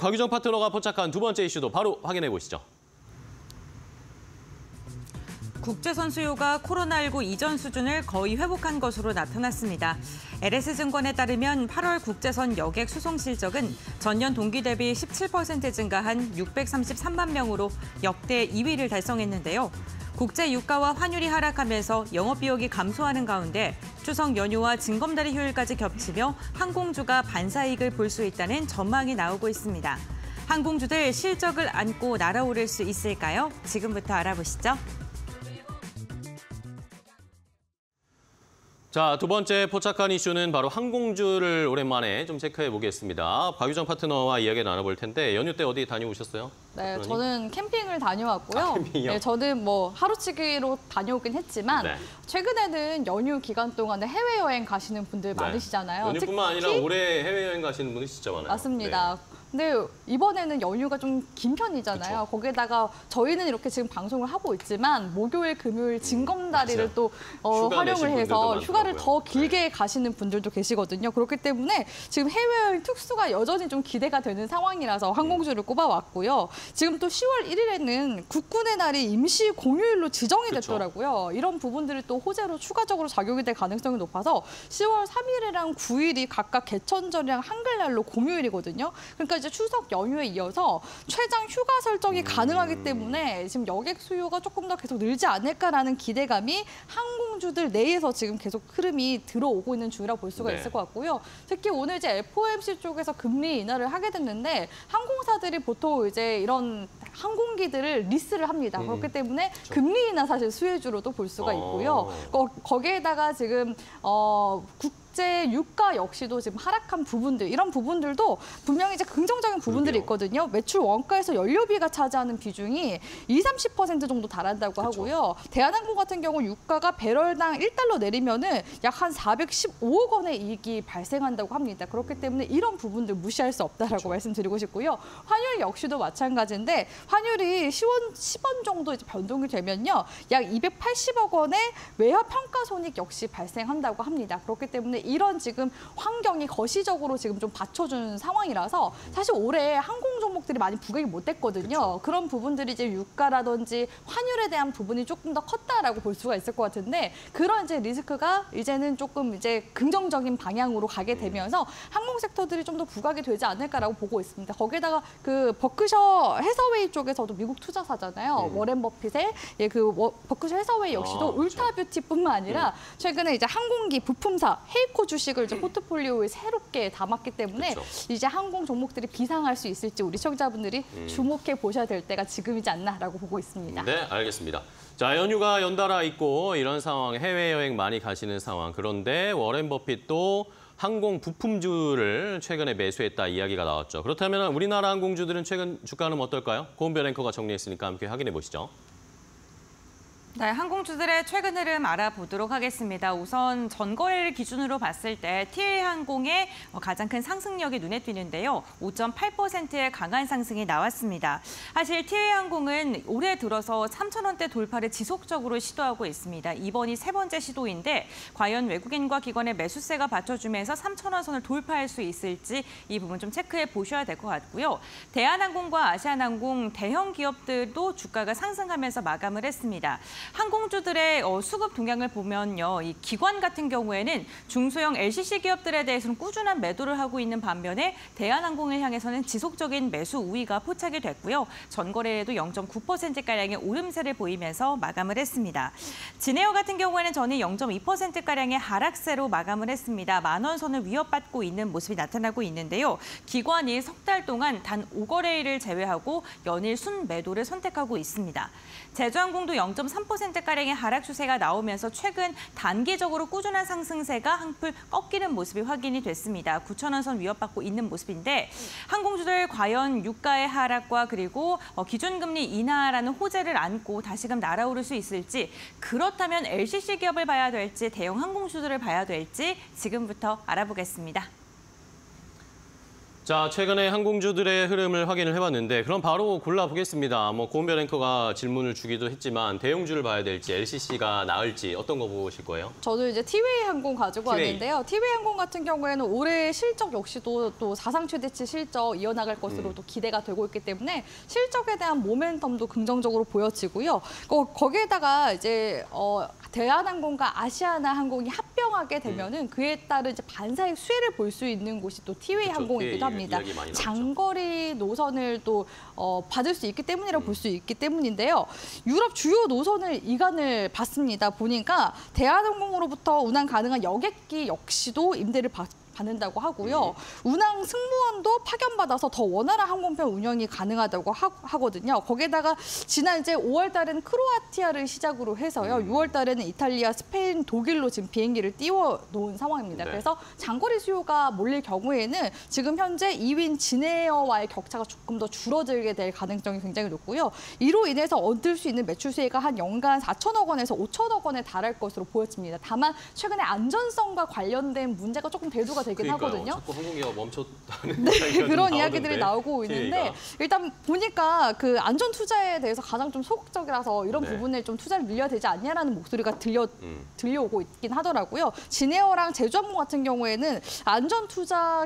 곽유정 파트너가 포착한 두 번째 이슈도 바로 확인해 보시죠. 국제선 수요가 코로나19 이전 수준을 거의 회복한 것으로 나타났습니다. LS증권에 따르면 8월 국제선 여객 수송 실적은 전년 동기 대비 17% 증가한 633만 명으로 역대 2위를 달성했는데요. 국제 유가와 환율이 하락하면서 영업비용이 감소하는 가운데 추석 연휴와 징검다리 휴일까지 겹치며 항공주가 반사이익을 볼 수 있다는 전망이 나오고 있습니다. 항공주들 실적을 안고 날아오를 수 있을까요? 지금부터 알아보시죠. 자, 두 번째 포착한 이슈는 바로 항공주를 오랜만에 좀 체크해 보겠습니다. 곽유정 파트너와 이야기 나눠볼 텐데 연휴 때 어디 다녀오셨어요? 네, 저는 캠핑을 다녀왔고요. 캠핑이요? 네, 저는 뭐 하루치기로 다녀오긴 했지만 네. 최근에는 연휴 기간 동안에 해외여행 가시는 분들 많으시잖아요. 연휴뿐만 아니라 올해 해외여행 가시는 분이 진짜 많아요. 맞습니다. 근데 이번에는 연휴가 좀 긴 편이잖아요. 그쵸. 거기에다가 저희는 이렇게 지금 방송을 하고 있지만 목요일, 금요일 징검다리를 맞아요. 또 휴가 내신 활용을 해서 분들도 휴가를 많더라고요. 더 길게 가시는 분들도 계시거든요. 그렇기 때문에 지금 해외여행 특수가 여전히 좀 기대가 되는 상황이라서 항공주를 꼽아왔고요. 지금 또 10월 1일에는 국군의 날이 임시 공휴일로 지정이 됐더라고요. 이런 부분들이 또 호재로 추가적으로 작용이 될 가능성이 높아서 10월 3일이랑 9일이 각각 개천절이랑 한글날로 공휴일이거든요. 그러니까 이제 추석 연휴에 이어서 최장 휴가 설정이 가능하기 때문에 지금 여객 수요가 조금 더 계속 늘지 않을까라는 기대감이 항공주들 내에서 지금 계속 흐름이 들어오고 있는 중이라고 볼 수가 있을 것 같고요. 특히 오늘 이제 FOMC 쪽에서 금리 인하를 하게 됐는데 항공사들이 보통 이제 이런 항공기들을 리스를 합니다. 그렇기 때문에 그렇죠. 금리 인하 사실 수혜주로도 볼 수가 있고요. 거기에다가 지금 국제 유가 역시도 지금 하락한 부분들, 이런 부분들도 분명히 이제 긍정적인 부분들이 있거든요. 매출 원가에서 연료비가 차지하는 비중이 20~30% 정도 달한다고 하고요. 대한항공 같은 경우 유가가 배럴당 1달러 내리면은 약 한 415억 원의 이익이 발생한다고 합니다. 그렇기 때문에 이런 부분들 무시할 수 없다라고 말씀드리고 싶고요. 환율 역시도 마찬가지인데 환율이 10원 정도 이제 변동이 되면요. 약 280억 원의 외화 평가 손익 역시 발생한다고 합니다. 그렇기 때문에 이런 지금 환경이 거시적으로 지금 좀 받쳐주는 상황이라서 사실 올해 항공 종목들이 많이 부각이 못 됐거든요. 그런 부분들이 이제 유가라든지 환율에 대한 부분이 조금 더 컸다라고 볼 수가 있을 것 같은데 그런 이제 리스크가 이제는 조금 이제 긍정적인 방향으로 가게 되면서 항공 섹터들이 좀 더 부각이 되지 않을까라고 보고 있습니다. 거기에다가 그 버크셔 해서웨이 쪽에서도 미국 투자사잖아요. 워렌 버핏의 버크셔 해서웨이 역시도 울타뷰티뿐만 아니라 최근에 이제 항공기 부품사 헤이코 주식을 이제 포트폴리오에 새롭게 담았기 때문에 이제 항공 종목들이 비상할 수 있을지 우리 시청자분들이 주목해 보셔야 될 때가 지금이지 않나라고 보고 있습니다. 네, 알겠습니다. 자, 연휴가 연달아 있고 이런 상황, 해외여행 많이 가시는 상황. 그런데 워렌 버핏도 항공 부품주를 최근에 매수했다 이야기가 나왔죠. 그렇다면 우리나라 항공주들은 최근 주가는 어떨까요? 고은별 앵커가 정리했으니까 함께 확인해 보시죠. 네, 항공주들의 최근 흐름 알아보도록 하겠습니다. 우선 전거래를 기준으로 봤을 때 TA항공의 가장 큰 상승력이 눈에 띄는데요. 5.8%의 강한 상승이 나왔습니다. 사실 TA항공은 올해 들어서 3,000원대 돌파를 지속적으로 시도하고 있습니다. 이번이 세 번째 시도인데 과연 외국인과 기관의 매수세가 받쳐주면서 3,000원 선을 돌파할 수 있을지 이 부분 좀 체크해 보셔야 될 것 같고요. 대한항공과 아시아나항공 대형 기업들도 주가가 상승하면서 마감을 했습니다. 항공주들의 수급 동향을 보면요. 이 기관 같은 경우에는 중소형 LCC 기업들에 대해서는 꾸준한 매도를 하고 있는 반면에 대한항공을 향해서는 지속적인 매수 우위가 포착이 됐고요. 전거래에도 0.9%가량의 오름세를 보이면서 마감을 했습니다. 진에어 같은 경우에는 전일 0.2%가량의 하락세로 마감을 했습니다. 10,000원 선을 위협받고 있는 모습이 나타나고 있는데요. 기관이 석 달 동안 단 5거래일을 제외하고 연일 순매도를 선택하고 있습니다. 제주항공도 0.3%가량의 하락 추세가 나오면서 최근 단기적으로 꾸준한 상승세가 한풀 꺾이는 모습이 확인이 됐습니다. 9,000원 선 위협받고 있는 모습인데 항공주들 과연 유가의 하락과 그리고 기준금리 인하라는 호재를 안고 다시금 날아오를 수 있을지 그렇다면 LCC 기업을 봐야 될지 대형 항공주들을 봐야 될지 지금부터 알아보겠습니다. 자, 최근에 항공주들의 흐름을 확인을 해봤는데 그럼 바로 골라보겠습니다. 고은별 앵커가 질문을 주기도 했지만 대형주를 봐야 될지 LCC가 나을지 어떤 거 보실 거예요? 저도 이제 티웨이 항공 가지고 티웨이. 왔는데요. 티웨이 항공 같은 경우에는 올해 실적 역시도 또 사상 최대치 실적 이어나갈 것으로 또 기대가 되고 있기 때문에 실적에 대한 모멘텀도 긍정적으로 보여지고요. 거기에다가 이제 대한항공과 아시아나항공이 합병하게 되면은 그에 따른 이제 반사익 수혜를 볼 수 있는 곳이 또 티웨이 그렇죠. 항공이기도 합니다. 이야기 많이 나오죠. 장거리 노선을 또 받을 수 있기 때문이라고 볼 수 있기 때문인데요. 유럽 주요 노선을 이간을 받습니다. 보니까 대한항공으로부터 운항 가능한 여객기 역시도 임대를 받는다고 하고요. 운항 승무원도 파견받아서 더 원활한 항공편 운영이 가능하다고 하거든요. 거기에다가 지난 이제 5월 달에는 크로아티아를 시작으로 해서요. 6월 달에는 이탈리아, 스페인, 독일로 지금 비행기를 띄워놓은 상황입니다. 네. 그래서 장거리 수요가 몰릴 경우에는 지금 현재 2위인 진에어와의 격차가 조금 더 줄어들게 될 가능성이 굉장히 높고요. 이로 인해서 얻을 수 있는 매출 수혜가 한 연간 4천억 원에서 5천억 원에 달할 것으로 보여집니다. 다만 최근에 안전성과 관련된 문제가 조금 대두가 되긴 하거든요. 자꾸 항공기가 멈췄다는 네, 이야기가 그런 좀 이야기들이 나오던데, 나오고 있는데 TA가. 일단 보니까 그 안전 투자에 대해서 가장 좀 소극적이라서 이런 네. 부분에 좀 투자를 늘려야 되지 않냐라는 목소리가 들려오고 있긴 하더라고요. 진에어랑 제주항공 같은 경우에는 안전 투자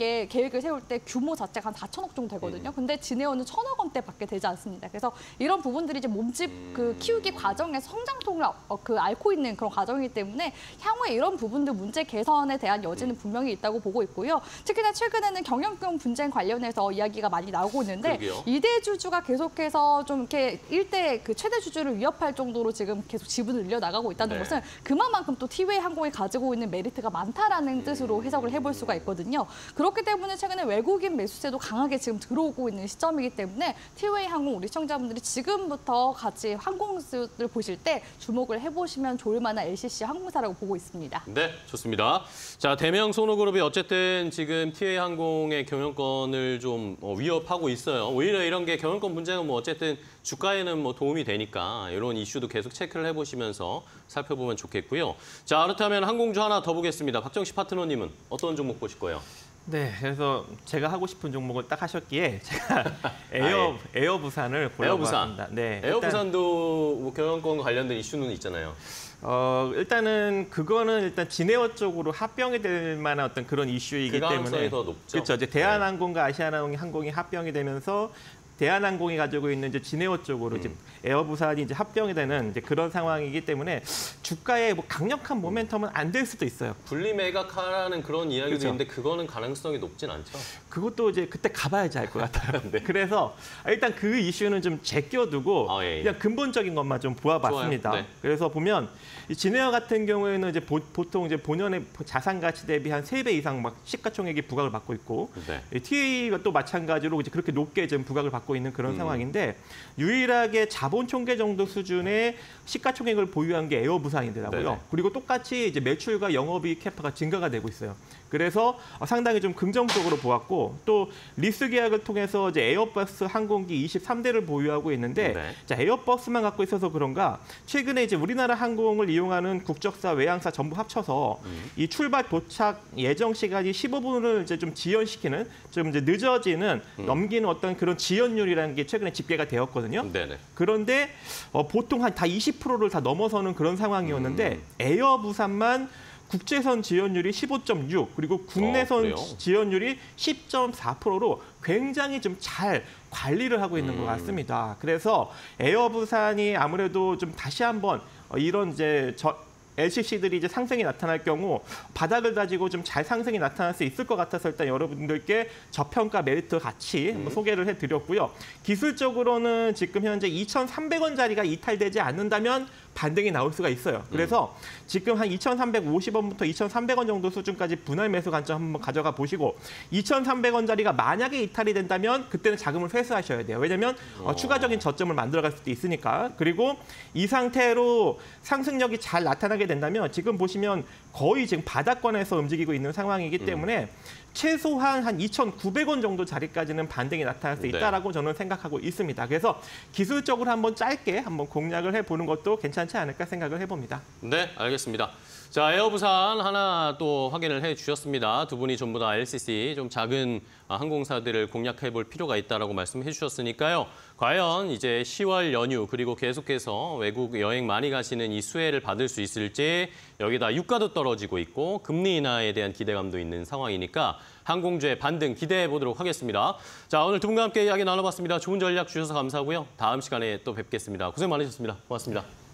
계획을 세울 때 규모 자체가 한 4천억 정도 되거든요. 근데 진에어는 1,000억 원대밖에 되지 않습니다. 그래서 이런 부분들이 이제 몸집 그 키우기 과정에서 성장통을 앓고 있는 그런 과정이기 때문에 향후에 이런 부분들 문제 개선에 대한 여지는 분명히 있다고 보고 있고요. 특히나 최근에는 경영권 분쟁 관련해서 이야기가 많이 나오고 있는데 그러게요. 이대 주주가 계속해서 좀 이렇게 일대 그 최대 주주를 위협할 정도로 지금 계속 지분을 늘려 나가고 있다는 네. 것은 그만큼 또 티웨이 항공이 가지고 있는 메리트가 많다라는 뜻으로 해석을 해볼 수가 있거든요. 그렇기 때문에 최근에 외국인 매수세도 강하게 지금 들어오고 있는 시점이기 때문에 티웨이 항공 우리 시청자분들이 지금부터 같이 항공주를 보실 때 주목을 해보시면 좋을 만한 LCC 항공사라고 보고 있습니다. 네, 좋습니다. 자, 대명 소노그룹이 어쨌든 지금 TA 항공의 경영권을 좀 위협하고 있어요. 오히려 이런 게 경영권 문제가 어쨌든 주가에는 도움이 되니까 이런 이슈도 계속 체크를 해보시면서 살펴보면 좋겠고요. 자, 그렇다면 항공주 하나 더 보겠습니다. 박정식 파트너님은 어떤 종목 보실 거예요? 네, 그래서 제가 하고 싶은 종목을 딱 하셨기에 제가 에어부산을 골라봤습니다. 네, 에어부산도 경영권 관련된 이슈는 있잖아요. 일단은 그거는 일단 진에어 쪽으로 합병이 될 만한 어떤 그런 이슈이기 그 때문에 가능성이 더 높죠. 그렇죠. 이제 대한항공과 아시아나항공이 합병이 되면서 대한항공이 가지고 있는 이제 진에어 쪽으로 이제 에어부산이 이제 합병이 되는 이제 그런 상황이기 때문에 주가에 강력한 모멘텀은 안 될 수도 있어요. 분리 매각하라는 그런 이야기도 그렇죠. 있는데 그거는 가능성이 높진 않죠. 그것도 이제 그때 가봐야지 알 것 같아요. 네. 그래서 일단 그 이슈는 좀 제껴두고 예. 그냥 근본적인 것만 좀 보아봤습니다. 좋아요. 네. 그래서 보면 이 진에어 같은 경우에는 이제 보통 이제 본연의 자산 가치 대비 한 3배 이상 막 시가총액이 부각을 받고 있고 네. 이 TA가 또 마찬가지로 이제 그렇게 높게 좀 부각을 받고 있는 그런 상황인데 유일하게 자본 총계 정도 수준의 시가총액을 보유한 게 에어부산이더라고요. 네네. 그리고 똑같이 이제 매출과 영업이익 캐파가 증가가 되고 있어요. 그래서 상당히 좀 긍정적으로 보았고 또 리스 계약을 통해서 이제 에어버스 항공기 23대를 보유하고 있는데 네. 자, 에어버스만 갖고 있어서 그런가 최근에 이제 우리나라 항공을 이용하는 국적사, 외항사 전부 합쳐서 이 출발 도착 예정 시간이 15분을 이제 좀 지연시키는 좀 이제 늦어지는 넘기는 어떤 그런 지연율이라는 게 최근에 집계가 되었거든요. 네네. 그런데 보통 한 다 20%를 다 넘어서는 그런 상황이었는데 에어부산만 국제선 지연율이 15.6 그리고 국내선 그래요? 지연율이 10.4%로 굉장히 좀 잘 관리를 하고 있는 것 같습니다. 그래서 에어부산이 아무래도 좀 다시 한번 이런 이제 LCC들이 이제 상승이 나타날 경우 바닥을 다지고 좀 잘 상승이 나타날 수 있을 것 같아서 일단 여러분들께 저평가 메리트 같이 한번 소개를 해드렸고요. 기술적으로는 지금 현재 2,300원짜리가 이탈되지 않는다면 반등이 나올 수가 있어요. 그래서 지금 한 2,350원부터 2,300원 정도 수준까지 분할 매수 관점 한번 가져가 보시고 2,300원짜리가 만약에 이탈이 된다면 그때는 자금을 회수하셔야 돼요. 왜냐하면 추가적인 저점을 만들어갈 수도 있으니까. 그리고 이 상태로 상승력이 잘 나타나게 된다면 지금 보시면 거의 지금 바닥권에서 움직이고 있는 상황이기 때문에 최소한 한 2,900원 정도 자리까지는 반등이 나타날 수 있다라고 저는 생각하고 있습니다. 그래서 기술적으로 한번 짧게 한번 공략을 해보는 것도 괜찮지 않을까 생각을 해봅니다. 네, 알겠습니다. 자, 에어부산 하나 또 확인을 해주셨습니다. 두 분이 전부 다 LCC 좀 작은 항공사들을 공략해 볼 필요가 있다라고 말씀해 주셨으니까요. 과연 이제 10월 연휴 그리고 계속해서 외국 여행 많이 가시는 이 수혜를 받을 수 있을지 여기다 유가도 떨어지고 있고 금리 인하에 대한 기대감도 있는 상황이니까 항공주의 반등 기대해 보도록 하겠습니다. 자, 오늘 두 분과 함께 이야기 나눠봤습니다. 좋은 전략 주셔서 감사하고요. 다음 시간에 또 뵙겠습니다. 고생 많으셨습니다. 고맙습니다.